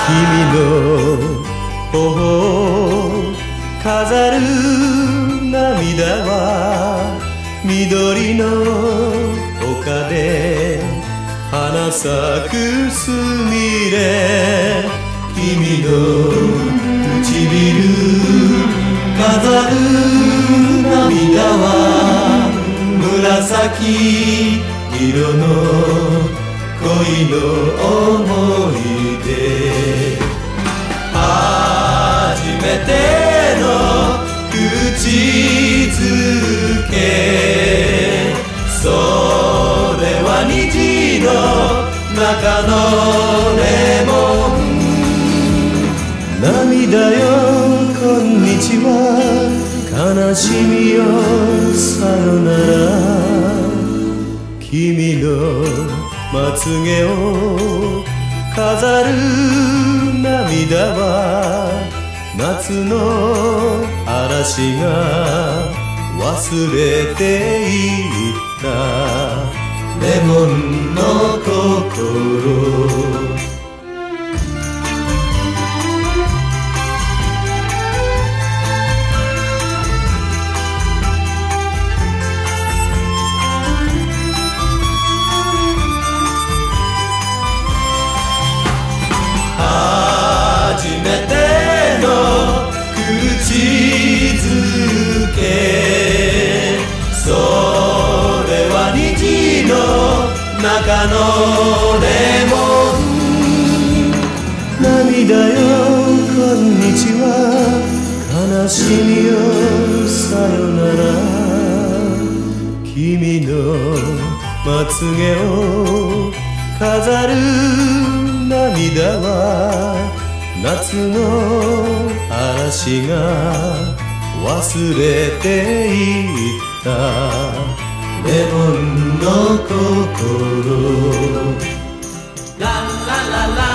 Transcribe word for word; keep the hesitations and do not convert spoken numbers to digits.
君の頬を飾る涙は緑の丘で花咲くすみれ。君の唇飾る涙は紫色の恋の思い出。初めての口づけ、それは虹の中のレモン。涙よこんにちは、悲しみよさよなら。君のまつげを飾る涙は夏の嵐が忘れていったレモンの心。初めての口づけ、それは虹の中のレモン。涙よこんにちは、悲しみよさよなら。君のまつげを飾る涙は夏の嵐が忘れていったレモンの心。ララララ